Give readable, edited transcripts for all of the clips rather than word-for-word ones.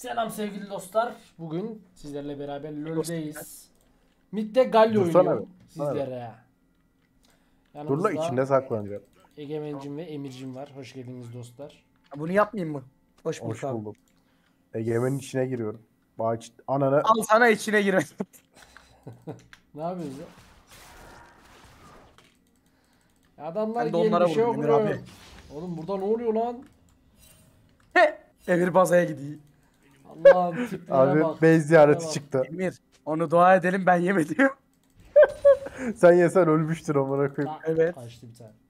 Selam sevgili dostlar. Bugün sizlerle beraber LoL'deyiz. Mid'de Galio Dursana oynuyorum bir. sizlere. Dur la, Yanımızda içinde saklanacak. Egemencim ve Emircim var. Hoş geldiniz dostlar. Bunu yapmayayım mı? Hoş bulduk Hoş abi. buldum. Egemen'in içine giriyorum. Bağış ananı Al sana içine girme. Ne yapıyoruz ya? Adamlar Ben de onlara gelmiş vurdum Emir yok. abi. Oğlum burada ne oluyor lan? Emir bazaya gidiyor. Allah'ım tiplere abi bak. base ziyareti tiplere bak. çıktı. Emir onu dua edelim ben yemedim. Sen yesen ölmüştür amına koyayım. Evet. Kaçtı bir tane.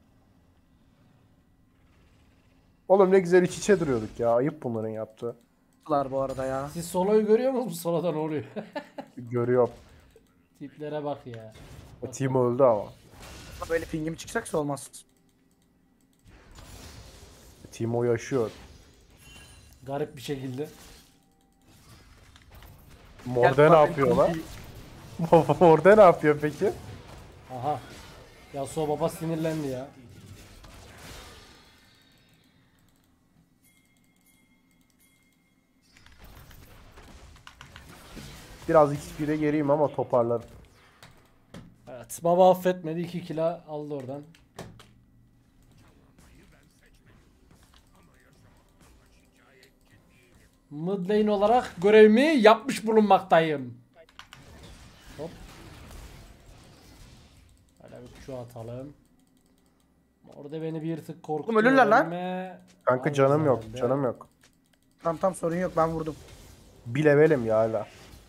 Oğlum ne güzel iç içe duruyorduk ya. Ayıp bunların yaptığı. Bu arada ya. Siz soloyu görüyor musunuz? Soloda ne oluyor? Görüyorum. Tiplere bak ya. O team öldü ama. Böyle pingim çıkacaksa olmaz. Timo yaşıyor. Garip bir şekilde. Morde ne yapıyor lan? Morde ne yapıyor peki? Aha. Yasuo baba sinirlendi ya. Biraz XP'de geriyim ama toparlarım. Evet. Baba affetmedi. 2 kilo aldı oradan. Mid lane olarak görevimi yapmış bulunmaktayım. Hop. Böyle bir Q atalım. Orada beni bir tık korkutuyor. Oğlum ölürler lan. Kanka Alırız canım yok. herhalde. Canım yok. Tamam sorun yok ben vurdum. Bir levelim ya hala.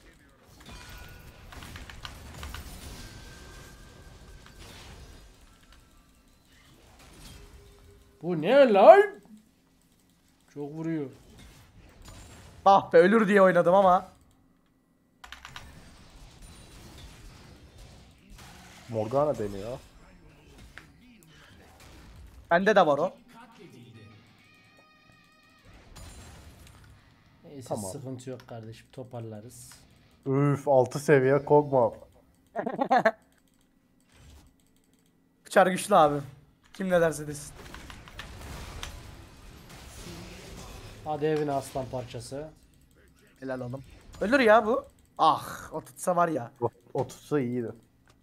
Bu ne lan? Çok vuruyor. Ah be ölür diye oynadım ama. Morgana deniyor. Bende de var o. Neyse Tamam. sıkıntı yok kardeşim, toparlarız. Üf 6 seviye Kog'Maw. Bıçar güçlü abi. Kim ne derse desin. Hadi evine aslan parçası. Helal oğlum. Ölür ya bu. Ah o tutsa var ya. O tutsa iyiydi.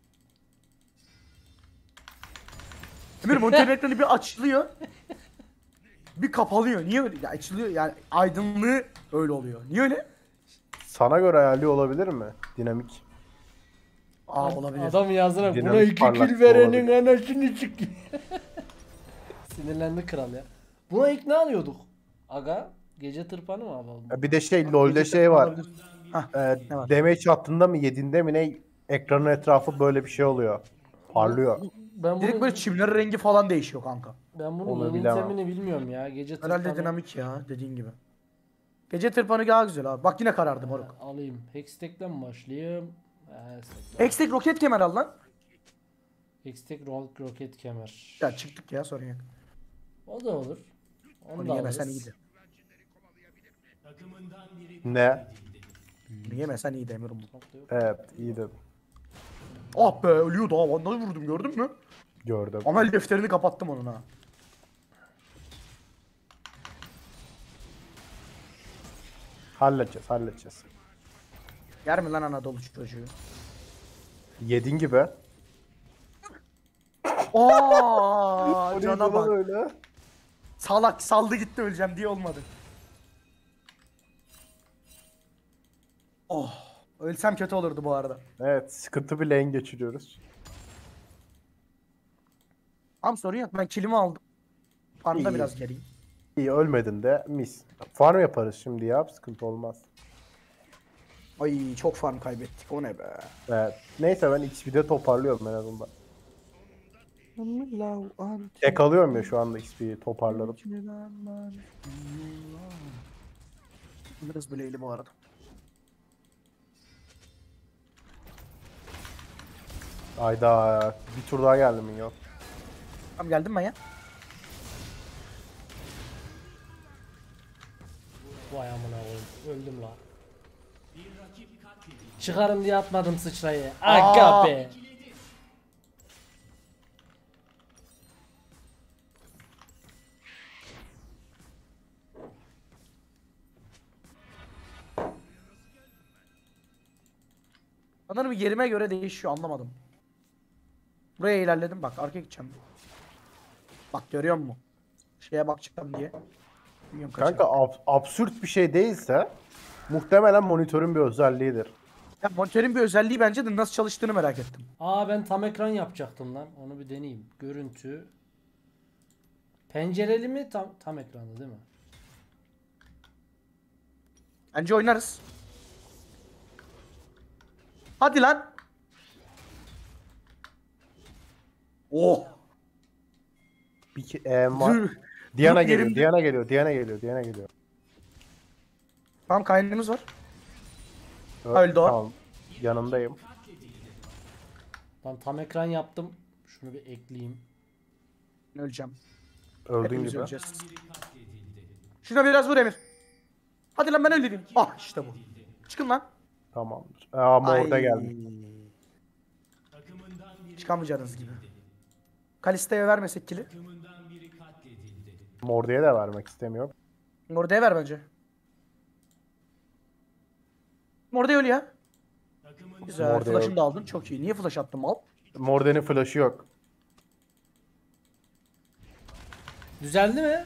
Emir monitörün ekranı bir açılıyor. Bir kapalıyor. Niye öyle? Ya açılıyor yani aydınlığı öyle oluyor. Niye öyle? Sana göre ayarlıyor olabilir mi? Dinamik. Aa olabilir. Adam yazına buna Dinamik 2 parlaklığı kill verenin olabilir. anasını çık. Sinirlendi kral ya. Buna ilk ne alıyorduk? Aga gece tırpanı mı alalım? Bir de LoL'de şey var. Hah, ne var? Damage attığında mı yediğinde mi ne ekranın etrafı böyle bir şey oluyor. Parlıyor. Ben Direkt bunu, böyle çimlerin rengi falan değişiyor kanka. ben Onu bunun yeni bilemem. itemini bilmiyorum ya. Gece tırpanı Herhalde dinamik ya dediğin gibi. Gece tırpanı daha güzel abi. Bak yine karardı moruk. alayım. Hextech'ten mi başlayayım? Hextech. Hextech roket kemer al lan. Hextech roket kemer. Ya çıktık ya sorun yok. O da olur. Onu da Onu yemesen alırız. iyiydi. Ne? Bunu yemesen iyiydi Emir Umut. Nokta yok. Evet iyiydi. Ah be ölüyordu ha. Vandal'ı vurdum gördün mü? Gördüm. Amel defterini kapattım onun ha. Halledeceğiz. Yer mi lan Anadolu çocuğu? Yedin gibi. Aa cana bak. öyle. Salak saldı gitti öleceğim diye olmadı. Oh. Ölsem kötü olurdu bu arada. Evet sıkıntı bir lane geçiriyoruz. Tam sorun yok ben kilimi aldım. Farmda İyi. biraz geriyim. İyi ölmedin de mis. Farm yaparız şimdi ya sıkıntı olmaz. Ay çok farm kaybettik o ne be. Evet. Neyse ben XP'de toparlıyorum en azından. Tek alıyorum ya şu anda XP'yi toparladım. Biraz böyleydi bu arada. Ayda bir tur daha geldi minyon. Tamam geldim ben ya. Vay amına koyayım. Öldüm la. Çıkarım diye atmadım sıçrayı. Aga Aa. be. Sanırım yerime göre değişiyor, anlamadım. Buraya ilerledim, bak arkaya gideceğim. Bak görüyor musun? Şeye bakacağım diye. Bilmiyorum kaça. Kanka absürt bir şey değilse muhtemelen monitörün bir özelliğidir. Ya monitörün bir özelliği, bence de nasıl çalıştığını merak ettim. Aa ben tam ekran yapacaktım lan. Onu bir deneyeyim. Görüntü. Pencereli mi? Tam ekranda değil mi? Bence oynarız. Hadi lan. Oh. Bir var. Dur. Diana Dur, geliyor, yerimde- Diana geliyor, Diana geliyor, Diana geliyor. Tamam, kaynımız var. Öldü o. Tamam. Yanındayım. Lan tam ekran yaptım. Şunu bir ekleyeyim. Öleceğim. Öldüğün Hepimiz gibi. öleceğiz. Şuna biraz vur Emir. Hadi lan, ben öldüreyim. Ah işte bu. Çıkın lan. Tamamdır. Aa Morda Ay. geldi. Çıkamayacaksınız gibi. Kalista'ya vermesek kili. Morda'ya da vermek istemiyorum. Morda'ya ver bence. Morda'ya öl ya. Güzel. Morda'ya Flash'ını öl. da aldın. Çok iyi. Niye flash attın mal? Morda'nın flash'ı yok. Düzeldi mi?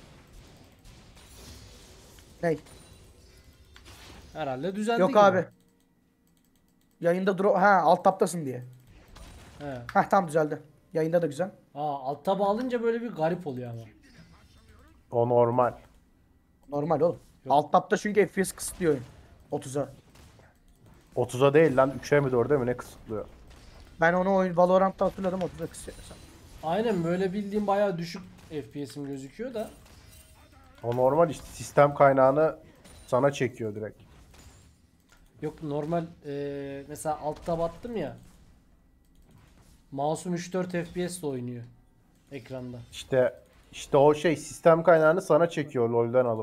Ney? Herhalde düzeldi Yok gibi. abi. Yayında alt taptasın diye. He. Heh, tam düzeldi. Yayında da güzel. Alt taba alınca böyle bir garip oluyor ama. O normal. Normal oğlum. Yok. Alt tapta çünkü FPS kısıtlıyor oyun. 30'a. 30'a değil lan 3'e mi 4'e mi ne kısıtlıyor? Ben onu Valorant'ta hatırladım, 30'a kısıyor mesela. Aynen böyle bildiğim bayağı düşük FPS'im gözüküyor da. O normal işte sistem kaynağını sana çekiyor direkt. Yok normal mesela alt tab attım ya. Mouse'um 3-4 FPS ile oynuyor ekranda. İşte o şey sistem kaynağını sana çekiyor LoL'den alıp.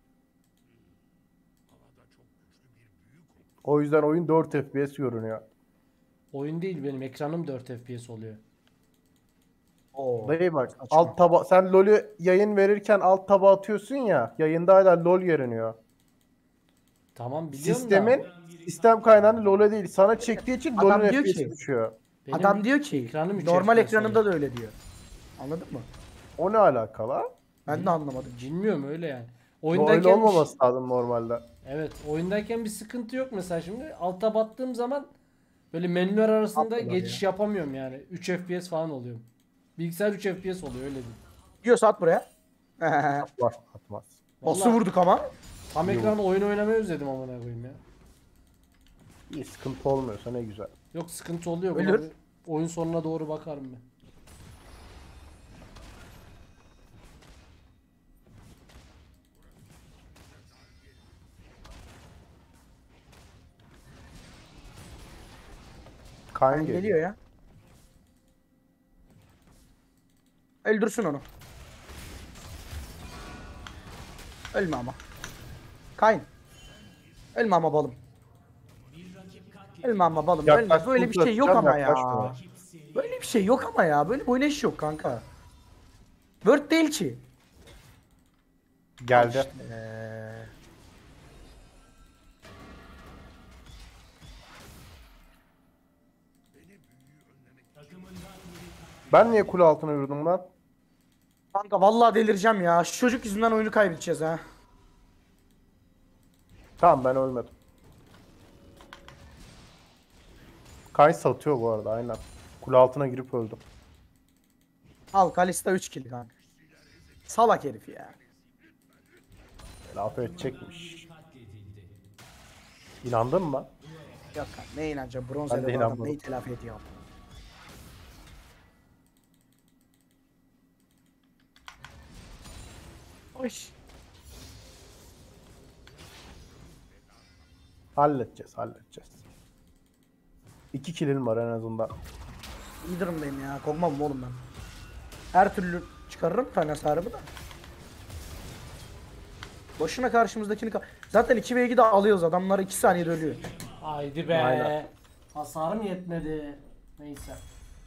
O yüzden oyun 4 FPS görünüyor. Oyun değil benim ekranım 4 FPS oluyor. Oo. Dayı bak Saçma. alt taba sen LoL'ü yayın verirken alt taba atıyorsun ya yayında hala LoL görünüyor. Tamam biliyorum Sistemin da. sistem kaynağını LoL'e değil sana çektiği için Adam LoL'ün diyor FPS'i ki- düşüyor. Benim Adam diyor ki ekranım 3 normal FPS ekranında oluyor. da öyle diyor. Anladın mı? O ne alakalı? Ben de anlamadım. Bilmiyorum öyle yani. Öyle Oyundayken olmaması lazım normalde. evet oyundayken bir sıkıntı yok mesela şimdi. Alta battığım zaman böyle menüler arasında Atıyorlar geçiş yapamıyorum yani. 3 FPS falan oluyor. Bilgisayar 3 FPS oluyor öyle değil. Diyorsa at buraya. Var atmaz. Nasıl Vallahi vurduk ama? tam ekran oyun oynamayı özledim amına koyayım ya. İyi sıkıntı olmuyorsa ne güzel. Yok sıkıntı oluyor. Buna Ölür. bir oyun sonuna doğru bakarım ben. Kayn Ben geliyor. geliyor ya. Öldürsün onu. Ölme ama. Kayn. Ölme ama balım. Ölme ama balım. Yaklaş, Ölme. Böyle bir dur, şey yok tutacağım, ama ya. yaklaşma. Böyle bir şey yok ama ya. Böyle bir oynayış yok kanka. Word değil ki. Geldi. Ben niye kule altına yürüdüm lan? Kanka vallahi delireceğim ya. Şu çocuk yüzünden oyunu kaybedeceğiz ha. Tamam ben ölmedim. Kayn satıyor bu arada aynen. Kule altına girip öldüm. Al Kalista 3 kill kanka. Salak herif ya. Laf edecekmiş. İnandın mı? Yok kanka, ne inanacağım, bronz Ben de eleman adam inanmadım. neyi telafi ediyor. Oy. Halledeceğiz. 2 kill'in var en azından. İyi durumdayım ya, korkmam oğlum ben. Her türlü çıkarırım tane hasarımı da. Boşuna karşımızdakini zaten 2v2'de alıyoruz, adamlar 2 saniyede ölüyor. Haydi be. Aynen. Hasarım yetmedi. Neyse.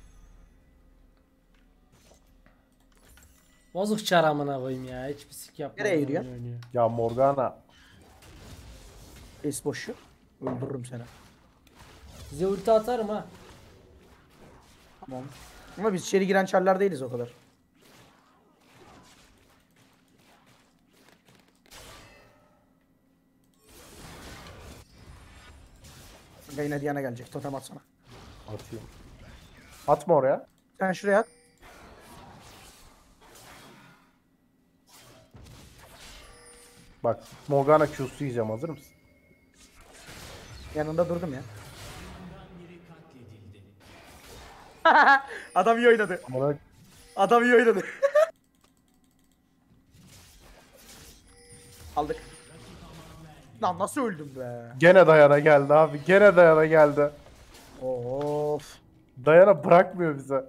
Bozuk çaramına koyayım ya. Hiçbir sik yapmadan Nereye yürüyor? oynuyor. Ya Morgana Es boşu. Öldürürüm seni. Size ulti atarım ha. Tamam. Ama biz içeri giren çarlar değiliz o kadar. Yine Diana gelecek. Totem atsana. Atayım. Atma oraya. Sen şuraya at. Bak Morgana Q'su yiyeceğim, hazır mısın? Yanında durdum ya. Adam iyi oynadı. Bana Adam iyi oynadı. Aldık. Lan nasıl öldüm be? gene Dayana geldi abi. Gene Dayana geldi. Of. Dayana bırakmıyor bize.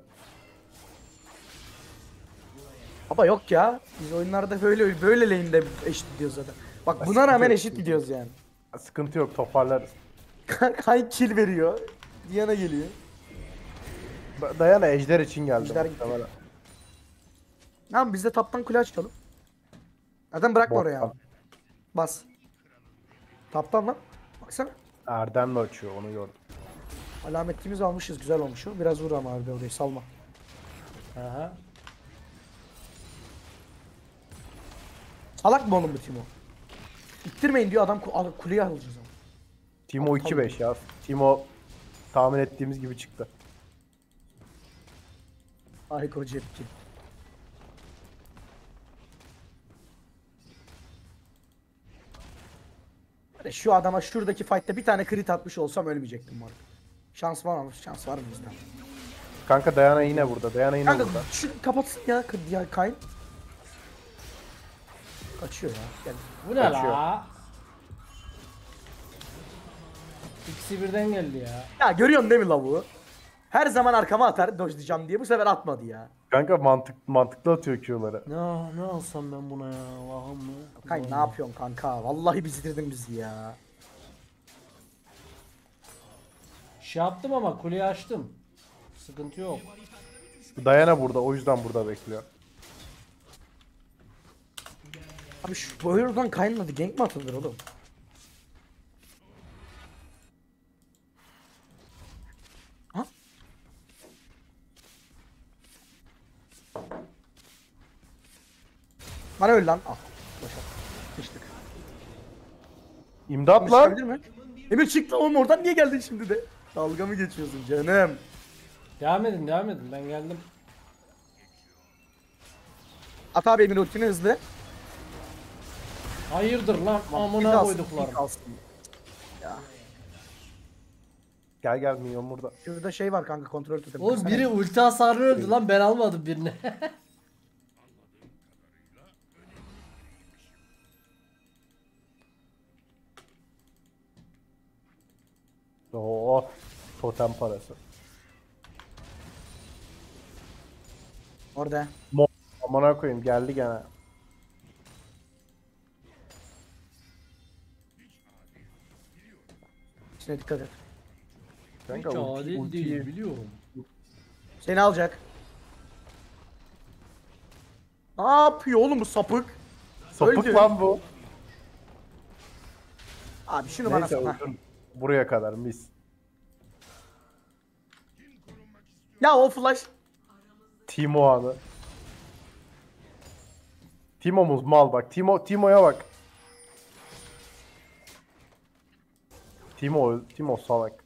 Ama yok ya. Biz oyunlarda böyle lane'de eşit gidiyoruz zaten. Bak buna rağmen eşit gidiyoruz yani. Sıkıntı yok, toparlarız. Kay kill veriyor. Diana geliyor. Dayana ejder için geldi. Ejder gitti. muhtemelen. Tamam biz de taptan kule açalım. Zaten bırakma Bottan. oraya. Bas. Taptan lan. Baksana. Erdem'le açıyor, onu gördüm. Alametimizi almışız. Güzel olmuş o. Biraz vur ama abi orayı salma. Aha. Salak mı oğlum bu Timo? İttirmeyin diyor adam kuleye alacağız ama. Timo 2-5 ya. Timo tahmin ettiğimiz gibi çıktı. Harika o cepki. Böyle şu adama şuradaki fight'ta bir tane crit atmış olsam ölmeyecektim var. Şans var mı? Şans var mı bizden? Kanka Dayana yine burada. Dayana yine Kanka burada. şu kapatsın ya Kayn. Kaçıyor ya. Gel. Bu ne Kaçıyor. la? İkisi birden geldi ya. Ya görüyorsun değil mi lavuğu? Her zaman arkama atar dojlayacağım diye bu sefer atmadı ya. Kanka mantıklı atıyor Q'ları. Ne alsam ben buna ya? Allah'ım mı? Kayn ne yapıyorsun kanka? Vallahi bitirdin bizi ya. Şey yaptım ama kuleyi açtım. Sıkıntı yok. Dayana burada, o yüzden burada bekliyor. Abi şu Boyer'dan Kayn'ın adı gank mi atılır oğlum? Ha? Bana öl lan. Ah. Boşa. Sıçtık. İmdat Emir lan! çıkabilir mi? Emir çıktı oğlum oradan niye geldin şimdi de? Dalga mı geçiyorsun canım? Devam edin ben geldim. At abi Emir ultini hızlı. Hayırdır lan Bir amına kalsın, koyduklarım. bir kalsın. Ya. Gel minyon burada. Şurada şey var kanka kontrol tutum. Oğlum biri ulti hasarı öldü lan ben almadım birini. Oo, totem parası. Orada. Amına koyayım, geldi gene. İçine dikkat et. Kanka Hiç adil değil ultiyi biliyorum. Seni alacak. Ne yapıyor oğlum bu sapık? sapık öldü. lan bu. Abi şunu bana Neyse sor. öldün. Buraya kadar mis. Ya o flash. Timo anı. Timo'muz mal bak. Timo'ya bak. Timo salak.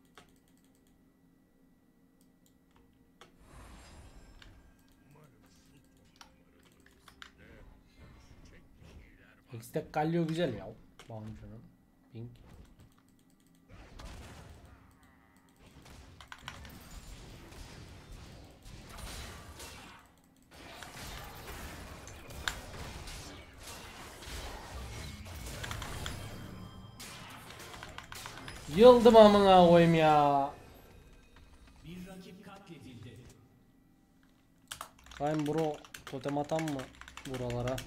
Hextech Galio güzel ya. Bakın şuna. Pink. Yıldım amına koyayım ya. Bir rakip katledildi. Sayın bro totem atan mı buralara?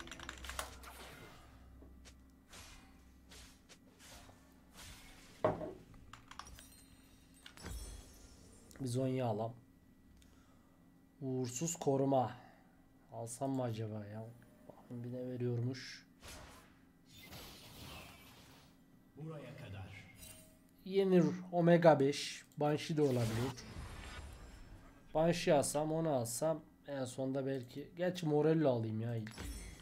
Bizonya alam. Uğursuz koruma. Alsam mı acaba ya? Bakın bir ne veriyormuş. yenir. Omega 5. Banshee de olabilir. Banshee alsam, onu alsam en sonda belki. Gerçi Morello alayım ya ilk.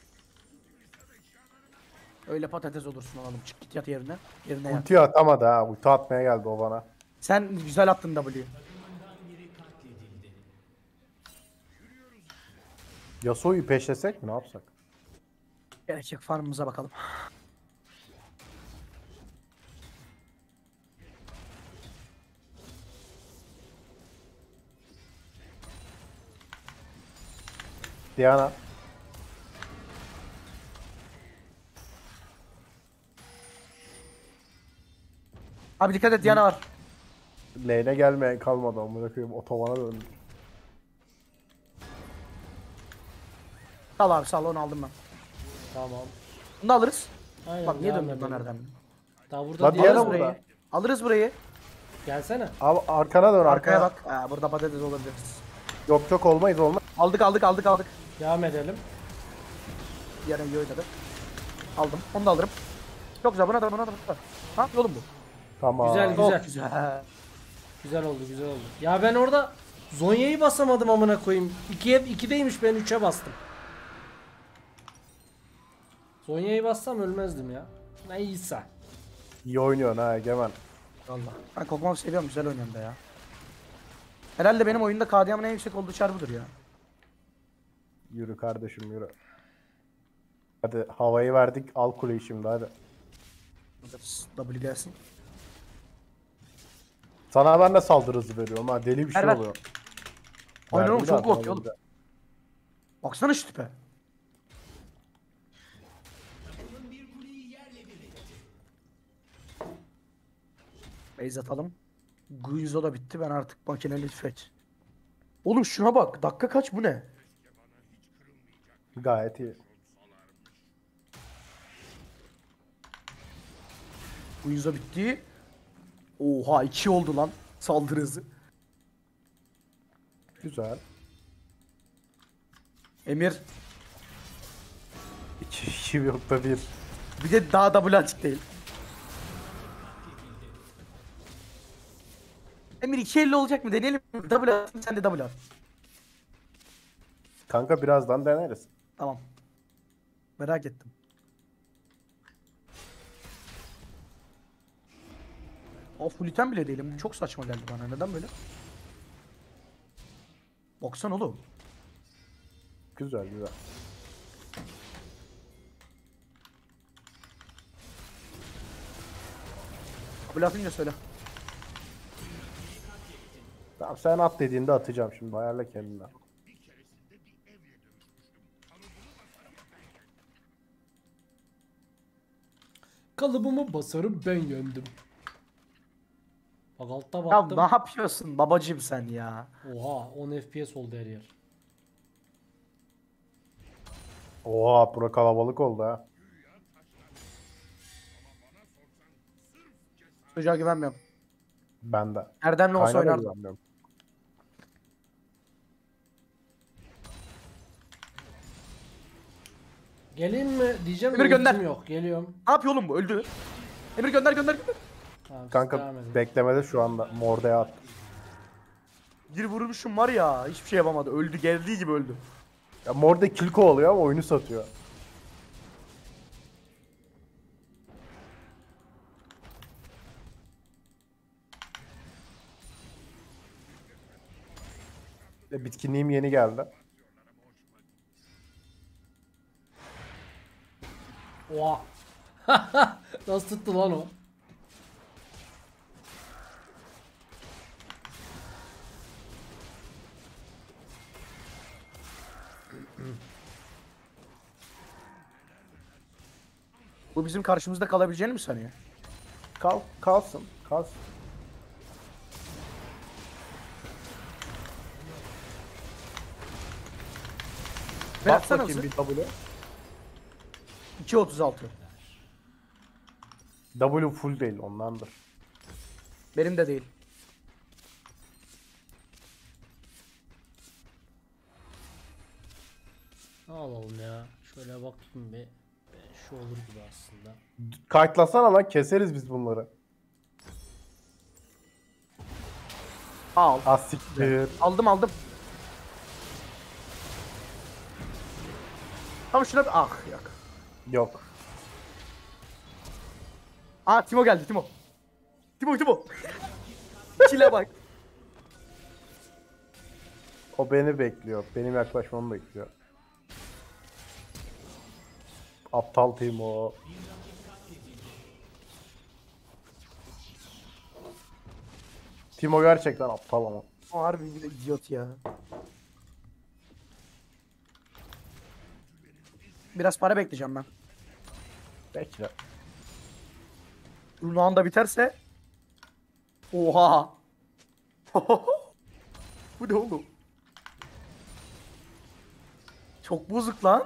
Öyle patates olursun oğlum. Çık git yat yerine. Yerine yat. Ulti atamadı ha. Ulti atmaya geldi o bana. Sen güzel attın W'yu. Yasuo'yu peşlesek mi? Ne yapsak? Gerek yok, farmımıza bakalım. Diana. Abi dikkat et, Diana var. Lane'e gelmeyen kalmadı. Amına koyayım. Otobana döndü. Sal abi, sal, onu aldım ben. Tamam. Bunu da alırız. Aynen. Bak niye devam döndün lan edelim. nereden? Daha burada La diğer Diana Alırız burada. burayı. Alırız burayı. Gelsene. Abi arkana dön Arkaya arkaya. bak. Burada patates olabilir. Yok çok olmayız olmaz. Aldık. Devam edelim. Diana iyi oynadı. Aldım. Onu da alırım. Çok güzel, buna da. Ha, yolum bu. Tamam. Güzel. Çok güzel. Güzel oldu, güzel oldu. Ya ben orada Zonya'yı basamadım amına koyayım. 2'deymiş, ben 3'e bastım. Zonya'yı bassam ölmezdim ya. Neyse. İyi oynuyorsun ha Egemen. Valla. Ben Kog'Maw seviyorum, güzel oynuyorum da ya. Herhalde benim oyunda KDA'mın en yüksek olduğu çar budur ya. Yürü kardeşim yürü. Hadi havayı verdik. Al kuleyi şimdi hadi. W gelsin. Sana ben de saldırı hızı veriyorum ha. Deli bir şey Ver. oluyor. Aynen oğlum, Verdi çok zaten korkuyor oğlum. bize. Baksana şu tipe. Base atalım. Guizo da bitti, ben artık makineli tüfek. Oğlum şuna bak, dakika kaç, bu ne? Gayet iyi. Guizo bitti. Oha, 2 oldu lan saldırı hızı. Güzel. Emir 2.1. bir de daha double açık değil. Emir 2.50 olacak mı, deneyelim mi? Double at, sen de double at. Kanka birazdan deneriz. Tamam. Merak ettim. O full item bile değilim. Çok saçma geldi bana. Neden böyle? Baksana oğlum. Güzel güzel. Double atınca söyle. Tamam sen at dediğinde atacağım şimdi. Ayarla kendine. Kalıbımı basarım, ben yendim. Bak altta Ya baktım. ne yapıyorsun babacım sen ya? Oha 10 FPS oldu her yer. Oha bura kalabalık oldu ha. Çocuğa güvenmiyorum. Ben de. Erdem'le olsa Kaynağa da oynardım. güvenmiyorum. Geleyim mi diyeceğim de Emir gönder. ultim yok. Geliyorum. Ne yapıyor oğlum bu? Öldü. Emir gönder. Tamam, siz Kanka devam edin. beklemede şu anda. Mordaya at. Bir vurmuşum var ya, hiçbir şey yapamadı. Öldü, geldiği gibi öldü. Ya Morde kill kovalıyor ama oyunu satıyor. Bitkinliğim yeni geldi. Oha. Nasıl tuttu lan o? Bu bizim karşımızda kalabileceğini mi sanıyor? Kalsın. Ver Bak atsana bakayım hızı. bir W. 2.36. W full değil ondandır. Benim de değil. Ne alalım ya? Şöyle bakayım bir. Şu olur gibi aslında. Kayıtlasana lan keseriz biz bunları. Al. Asiktir. Aldım aldım. Tamam şuna bir ah yak. Yok. Aa Timo geldi Timo. Timo. Çile bak. O beni bekliyor. Benim yaklaşmamı bekliyor. Aptal Timo. Timo gerçekten aptal ama. O harbi bir de idiot ya. Biraz para bekleyeceğim ben. Bekle. Runağın da biterse. Oha. Bu ne oğlum? Çok bozuk lan.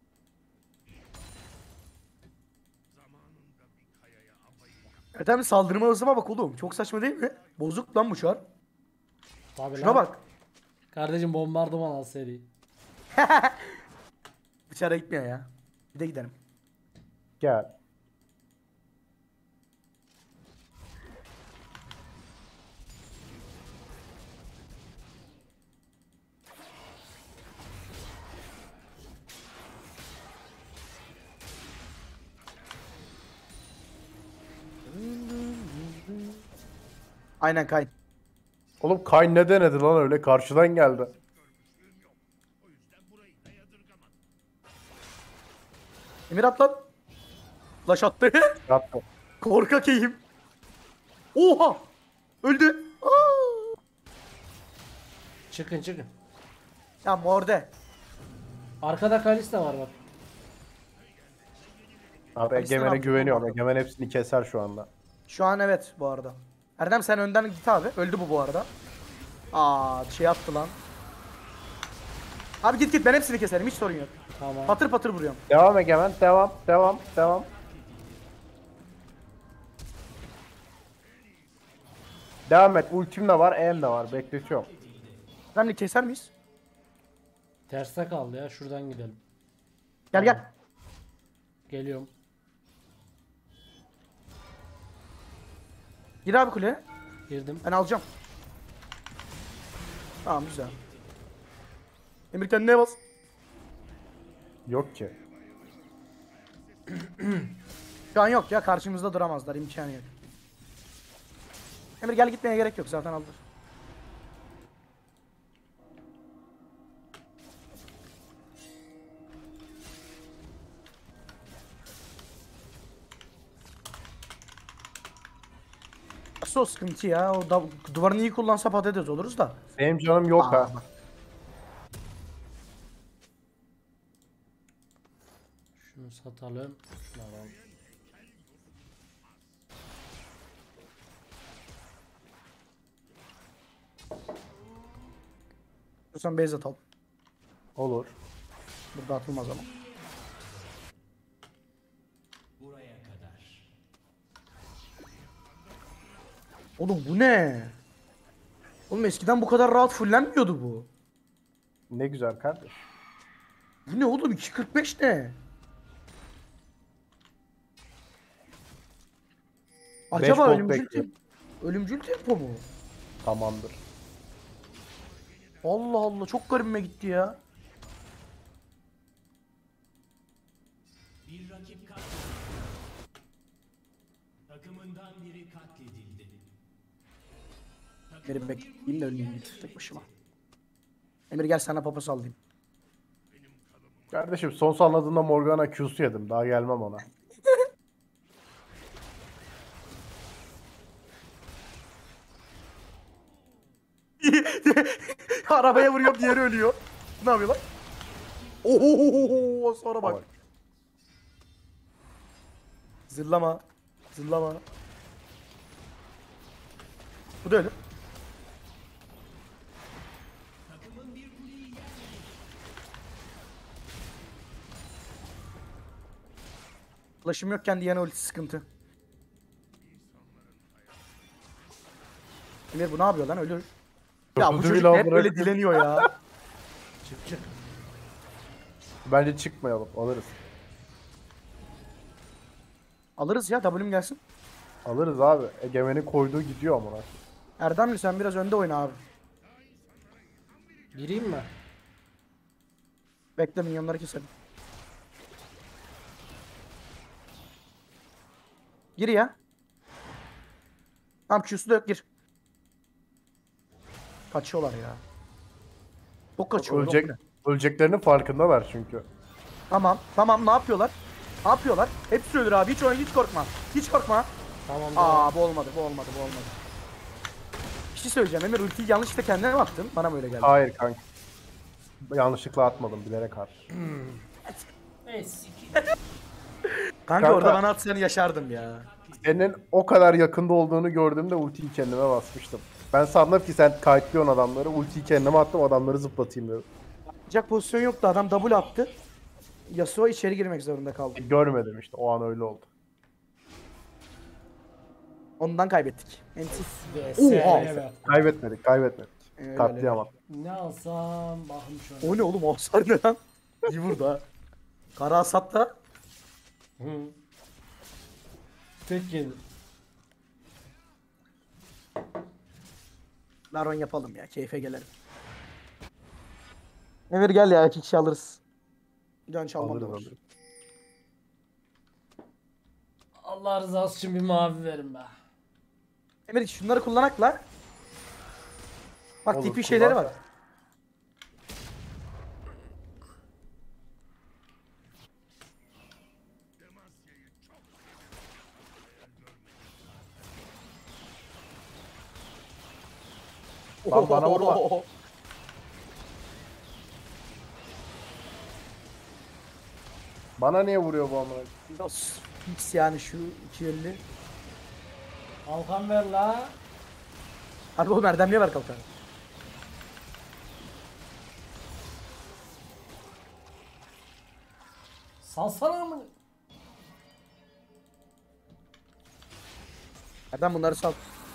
Evet abi saldırma hızıma bak oğlum. Çok saçma değil mi? Bozuk lan bu şu an. Tabii Şuna lan. bak. Kardeşim bombardıman al seri. Dışarı gitmiyor ya. Bir de gidelim. Gel. Aynen kay. Oğlum Kayn ne denedi lan öyle? Karşıdan geldi. Emir at lan. Flash attı. Yaptı. Korkak eğim. Oha. Öldü. Aa. Çıkın. Ya morde. Arkada Kalista var bak. Abi Alistan Egemen'e aldı, güveniyorum. olmadı. Egemen hepsini keser şu anda. Şu an evet bu arada. Erdem sen önden git abi. Öldü bu arada. Aa şey attı lan. Abi git ben hepsini keserim hiç sorun yok. Tamam. Patır patır vuruyorum. Devam Egemen. Devam. Devam et. Ultim de var. E'm de var. Bekletiyorum. Erdem'le keser miyiz? Terste kaldı ya. Şuradan gidelim. Gel. Geliyorum. Gir abi kuleye. Girdim. Ben alacağım. Tamam güzel. Emir kendine bas. Yok ki. Şu an yok ya karşımızda duramazlar imkanı yok. Emir gel gitmeye gerek yok zaten aldır. Nasıl o sıkıntı ya? O da, duvarını iyi kullansa patates oluruz da. Benim canım yok Aa. ha. Şunu satalım. Şunu alalım. Sen base atalım. Olur. Burada atılmaz ama. Oğlum bu ne? Oğlum eskiden bu kadar rahat fullenmiyordu bu. Ne güzel kardeş. Bu ne oğlum 2.45 ne? Acaba gold ölümcül, bekliyor. ölümcül tempo mu? Tamamdır. Allah Allah çok garibime gitti ya. Bir rakip katledildi. Takımından biri katledildi. Beni bekleyeyim de ölmeyeyim git tek başıma. Emir gel sana papa sallayayım. Kardeşim son salladığında Morgana Q'su yedim. Daha gelmem ona. Arabaya vuruyorum diğeri ölüyor. Ne yapıyor lan? Ohohoho sonra bak. Bak. Zırlama. Zırlama. Bu da ölü. Flash'ım yokken Diana ulti sıkıntı. Emir bu ne yapıyor lan ölür. Ya bu Öldü çocuk bile hep bırak. böyle dileniyor ya. Çık. Bence çıkmayalım. Alırız. Alırız ya W'm gelsin. Alırız abi. Egemen'in koyduğu gidiyor amına. Erdemli sen biraz önde oyna abi. Gireyim mi? Bekle minyonları keselim. Gir ya. Tamam Q'su da yok gir. Kaçıyorlar ya. Çok kaçıyorlar. Ölecek, oğlum. öleceklerinin farkındalar çünkü. Tamam ne yapıyorlar? Ne yapıyorlar? Hepsi ölür abi hiç korkma. Hiç korkma. Tamam. Bu olmadı. Bir şey söyleyeceğim Emir ultiyi yanlışlıkla kendine mi attın? Bana mı öyle geldi? Hayır kanka. Yanlışlıkla atmadım, bilerek attım. Neyse. Kanka orada Kanka- bana atsan yaşardım ya. Senin o kadar yakında olduğunu gördüğümde ultiyi kendime basmıştım. Ben sandım ki sen kayıtlıyorsun adamları. Ultiyi kendime attım, adamları zıplatayım dedim. Atacak pozisyon yoktu adam double attı. Yasuo içeri girmek zorunda kaldı. Görmedim işte, o an öyle oldu. Ondan kaybettik. Entis. Oha. Kaybetmedik. Öyle. Katliam. Ne alsam bakayım şöyle. O ne oğlum hasar ne lan? İyi vurdu ha. Kara Asat da Hı. Tek yedim. Baron yapalım ya keyfe gelelim. Emir gel ya 2 kişi alırız. Can çalmam da var. Alırız. Allah rızası için bir mavi verin be. Emir şunları kullanak la. Bak Olur, tipi şeyleri kullan. var. Lan bana vurma. Bana niye vuruyor bu amına? Biraz fix yani şu 250. Kalkan ver la. Harbi oğlum Erdemli'ye ver kalkanı. Salsana mı? Erdem bunları sal.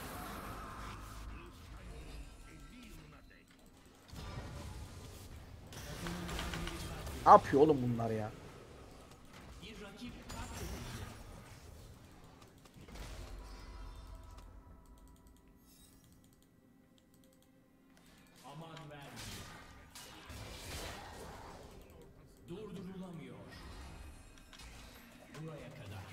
Ne yapıyor oğlum bunlar ya? Aman ver. Durdurulamıyor. Buraya kadar.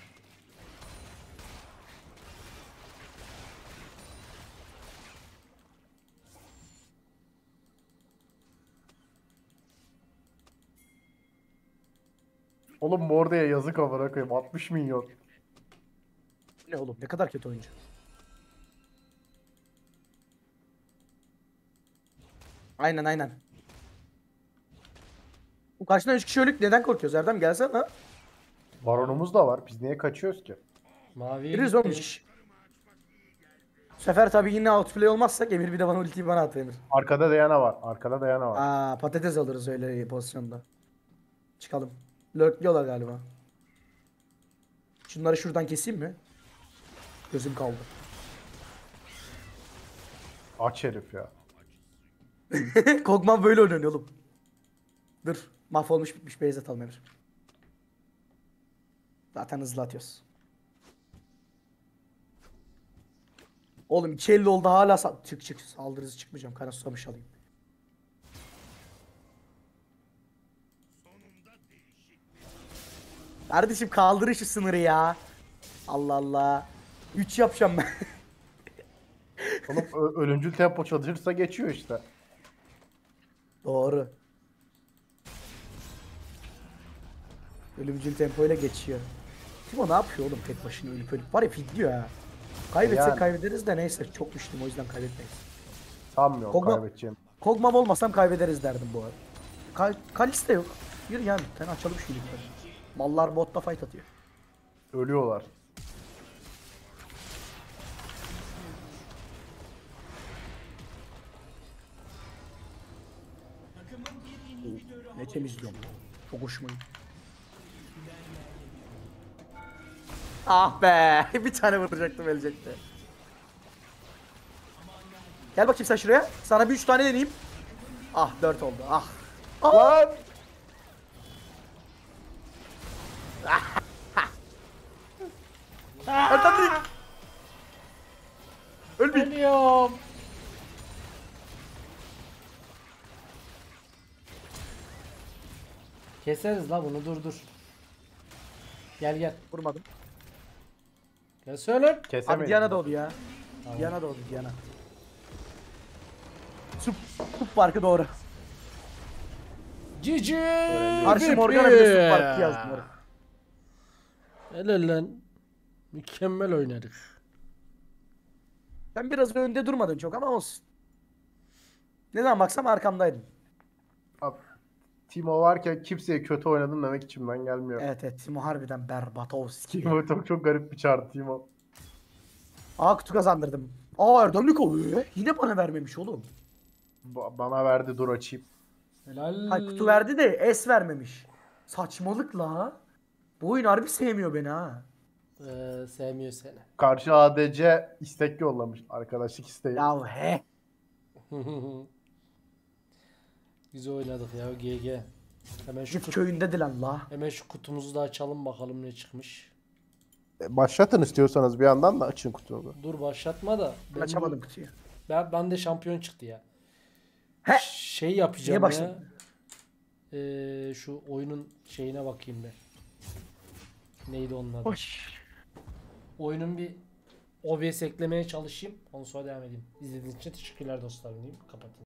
Oğlum Morde'ye yazık amına koyayım. 60 milyon. Ne oğlum ne kadar kötü oyuncu. Aynen. Bu karşıdan 3 kişi ölük neden korkuyoruz Erdem gelsene ha. Baronumuz da var. Biz niye kaçıyoruz ki? Maviye Gireriz gitti. oğlum 3 kişi. Bu sefer tabii yine outplay olmazsak Emir bir de bana ultiyi bana at Emir. Arkada Diana var. Patates alırız öyle pozisyonda. Çıkalım. Lurkliyorlar galiba. Şunları şuradan keseyim mi? Gözüm kaldı. Aç herif ya. Kog'Maw böyle oynanıyor oğlum. Dur. Mahvolmuş bitmiş beyaz atalım Emir. Zaten hızlı atıyoruz. Oğlum 2.50 oldu hala çık saldırısı çıkmayacağım. Kana susamış alayım. Kardeşim kaldır şu sınırı ya. Allah Allah. 3 yapacağım ben. Oğlum ölümcül tempo çalışırsa geçiyor işte. Doğru. Ölümcül tempoyla geçiyor. Timo ne yapıyor oğlum tek başına ölüp var ya fidliyor ha. Kaybetsek Yani. kaybederiz de neyse çok güçlüyüm o yüzden kaybetmeyiz. Sanmıyorum Kog'Maw- kaybedeceğim. Kog'Maw olmasam kaybederiz derdim bu arada. Kaliste yok. Yürü yani sen açalım şu ligleri. Mallar botta fight atıyor. Ölüyorlar. Ne temizliyorum. Çok hoşuma gitti. Ah be! Bir tane vuracaktım ölecekti. Gel bakayım sen şuraya. Sana bir 3 tane deneyeyim. Ah 4 oldu. Ah. Lan! Erdem değil. Öl bir. Geliyorum. Keseriz la bunu, dur. Gel gel. Vurmadım. Gel söyle. Abi Kesemedim. Diana doğdu ya. Tamam. Diana doğdu Diana. Sup farkı doğru. Cici. Karşı Morgana bile sup farkı yazdı moruk. Helal lan. Mükemmel oynadık. Sen biraz önde durmadın çok ama olsun. Ne zaman baksam arkamdaydın. Abi, Timo varken kimseye kötü oynadım demek içimden gelmiyor. Evet Timo harbiden Berbatowski. Timo çok garip bir çağrı Timo. Aa kutu kazandırdım. Aa Erdemlik oluyor. Yine bana vermemiş oğlum. Bana verdi, dur açayım. Helal. Hay kutu verdi de S vermemiş. Saçmalık la. Bu oyun harbi sevmiyor beni ha. Sevmiyor seni. Karşı ADC istek yollamış. Arkadaşlık isteği. Ya he. Güzel oynadık ya GG. Hemen şu Git köyünde dilen la. hemen şu kutumuzu da açalım bakalım ne çıkmış. Başlatın istiyorsanız bir yandan da açın kutuyu. Dur başlatma da. Ben açamadım kutuyu. Ben de şampiyon çıktı ya. He. Şey yapacağım Niye ya. başladın? Şu oyunun şeyine bakayım ben. Neydi onun adı? Hoş. Oyunun bir OBS eklemeye çalışayım. Ondan sonra devam edeyim. İzlediğiniz için teşekkürler dostlarım diyeyim. Kapatayım.